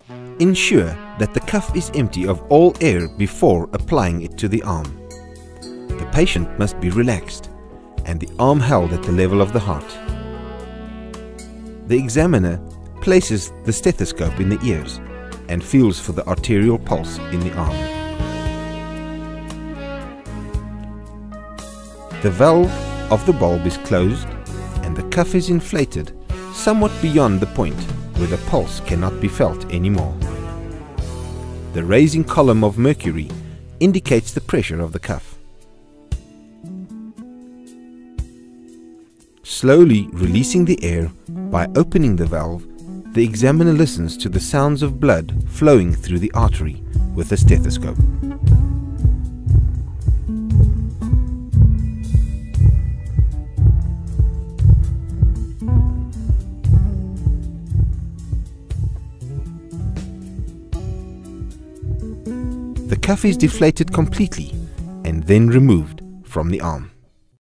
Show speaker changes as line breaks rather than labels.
Ensure that the cuff is empty of all air before applying it to the arm. The patient must be relaxed and the arm held at the level of the heart. The examiner places the stethoscope in the ears and feels for the arterial pulse in the arm. The valve of the bulb is closed and the cuff is inflated somewhat beyond the point where the pulse cannot be felt anymore. The raising column of mercury indicates the pressure of the cuff. Slowly releasing the air by opening the valve, the examiner listens to the sounds of blood flowing through the artery with a stethoscope. The cuff is deflated completely and then removed from the arm.